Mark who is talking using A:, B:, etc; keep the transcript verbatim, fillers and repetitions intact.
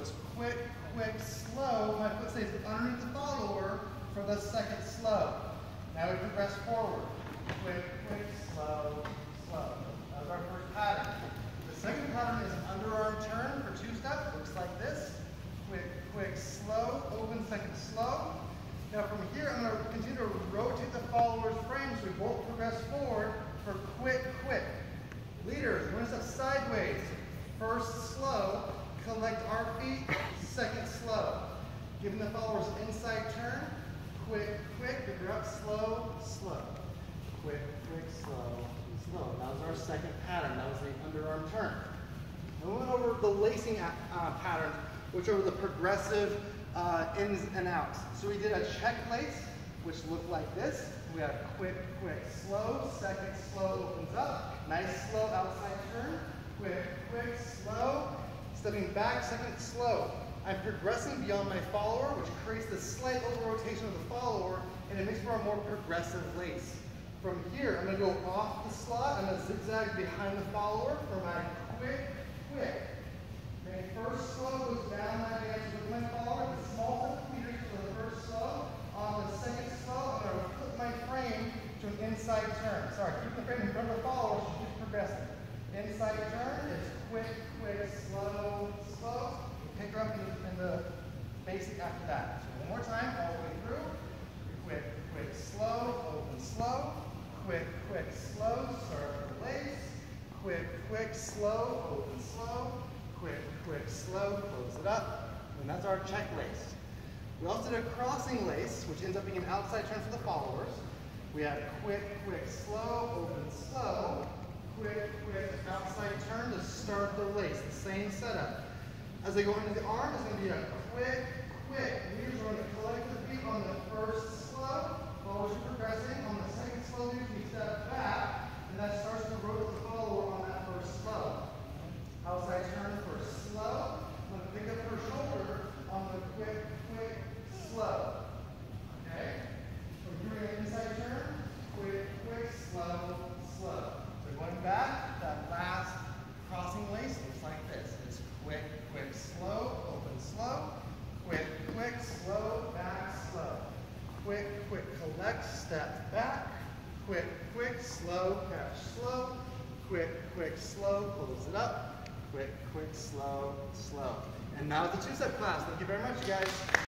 A: it's quick, quick, slow. My foot stays underneath the follower for the second slow. Now we progress forward. Quick, quick, slow, slow. That was our first pattern. The second pattern is an underarm turn for two-step. Looks like this. Quick, quick, slow, open, second slow. Now from here, I'm going to continue to rotate the follower's frame so we both progress forward for quick, quick. Leaders, we're going to step sideways. First slow, collect our feet, second slow. Giving the followers inside turn, quick, quick, you're up, slow, slow. Quick, quick, slow, slow. That was our second pattern. That was the underarm turn. And we went over the lacing uh, pattern, which are the progressive uh, ins and outs. So we did a check lace, which looked like this. We have quick, quick, slow, second slow opens up. Nice slow outside turn. Quick, quick, slow. Stepping back, second slow. I'm progressing beyond my follower, which creates the slight over rotation of the follower, and it makes for a more progressive lace. From here, I'm going to go off the slot. I'm going to zigzag behind the follower for my quick, quick. Okay, first slow goes down my dance with my follower. The small tip leaders for the first slow. On the second slow, I'm going to flip my frame to an inside turn. Sorry, keep the frame in front of the follower, so keep progressing. Inside turn is quick, quick, slow, slow. Pick her up in the, in the basic after that. So one more time, all the way through. Quick, quick, slow, open, slow. Quick, quick, slow, start the lace. Quick, quick, slow, open, slow. Quick, quick, slow, close it up. And that's our check lace. We also did a crossing lace, which ends up being an outside turn for the followers. We have quick, quick, slow, open, slow. Quick, quick, outside turn to start the lace. The same setup. As they go into the arm, it's going to be a quick, quick. Leaders are going to collect the feet on the first slow. Followers are progressing. On the second slow, leaders, we step back, and that starts to rotate the follower on that first slow. Outside turn for slow. I'm going to pick up her shoulder on the quick, quick, slow. Okay? We're doing an inside turn. Quick, quick, slow, slow. So going back, that last crossing lace looks like this. It's quick, quick, slow, open, slow. Quick, quick, slow, back, slow. Quick, quick, collect, step back. Quick, quick, slow, catch, slow. Quick, quick, slow, close it up. Quick, quick, slow, slow. And now the two-step class. Thank you very much, you guys.